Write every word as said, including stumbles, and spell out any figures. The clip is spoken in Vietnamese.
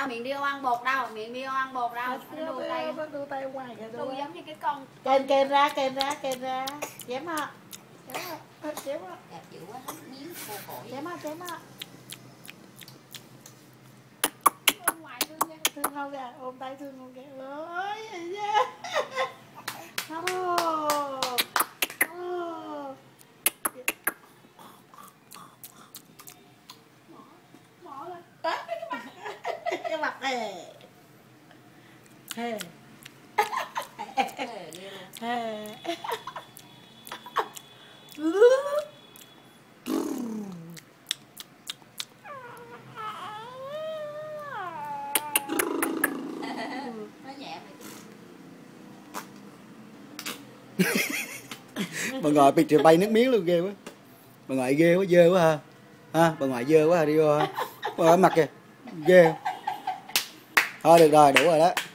đâu, miệng điêu ăn bột đâu, miệng điêu ăn bột đâu. Nó đu tay, nó đu tay ngoài kìa. đu giống như cái con. Kênh kênh ra, kênh ra, kênh ra. Chém ha. Chém ha, chém ha. Đẹp dữ quá, hết miếng khô khổ. Chém ha, chém ha. Ngoài thương nha. Thương không kìa, ôm tay thương không kìa. Ôi, vậy nha. Bỏ lên. Cái mặt này. Hề. Hề đi luôn. Hề. Nó nhẹ mày. Bà ngoại bị bay nước miếng luôn, ghê quá. Bà ngoại ghê quá, dơ quá ha. Ha, bà ngoại dơ quá ha, đi vô ha. Bà ngoại mặt kìa. Ghê. Thôi được rồi, đủ rồi đó.